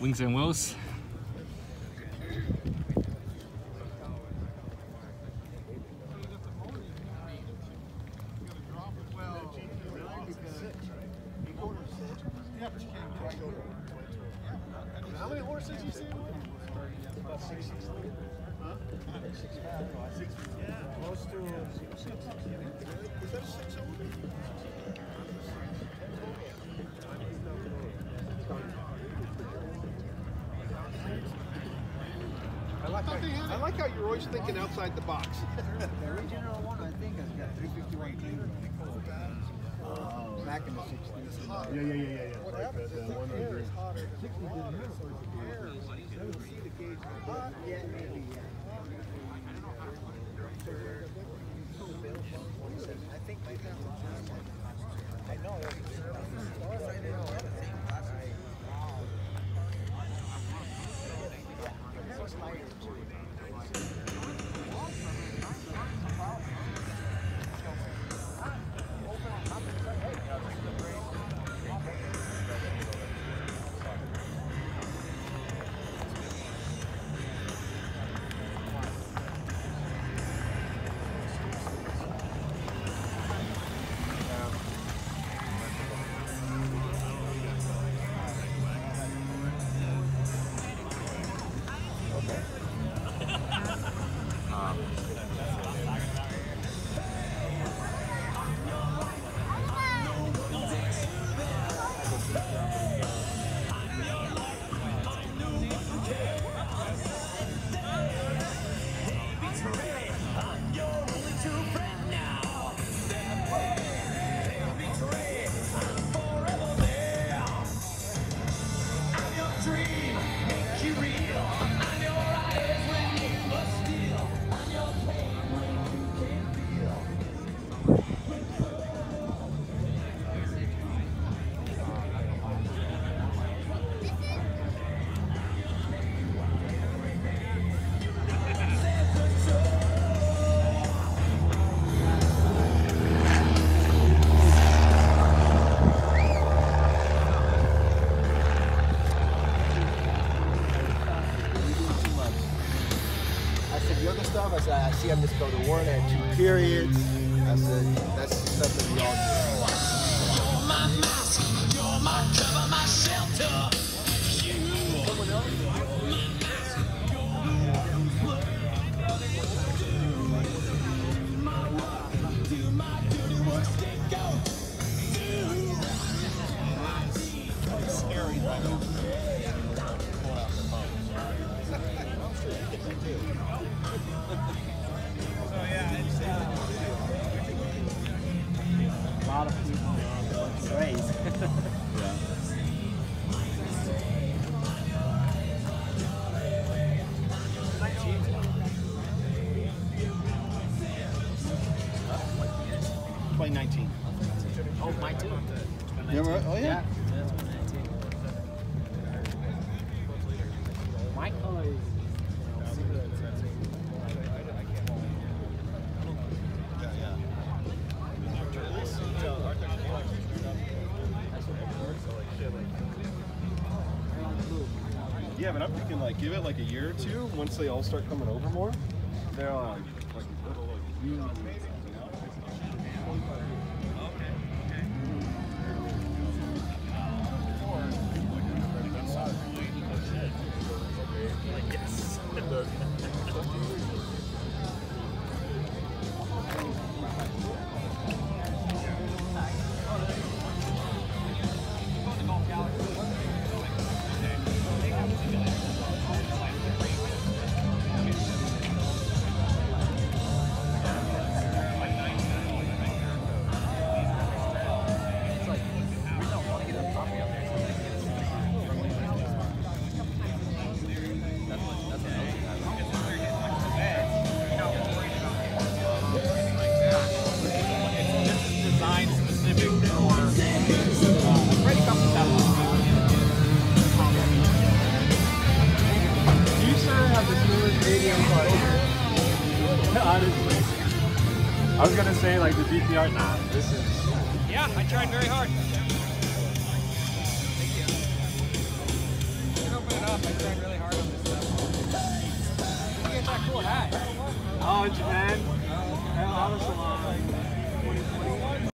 Wings and Wheels. How many horses you see? About 6. Huh? 6. Yeah. Close to 6. Is that a 6 over? I like how you're always thinking outside the box. The original one, I think, has got 351 kg. Back in the 60s. Yeah. What happens is the air is hotter than the water, so the air is, see the gauge hot? Yeah, maybe, yeah. I think my I know. I see him just go to one at 2 periods. I said, that's the stuff that we all do. You're my mask, you're my cover, my shelter. Someone else? Do my dirty work, go. It's scary, right? A lot of people race. Yeah. '19. Oh, mine too. Yeah, right? Oh, yeah. That's 2019. My color is. Yeah, but I'm thinking like give it like a year or two. Once they all start coming over more, they're like huge. Honestly, I was gonna say like the GPR. Nah, this is. Yeah, I tried very hard. Oh, in Japan? How was the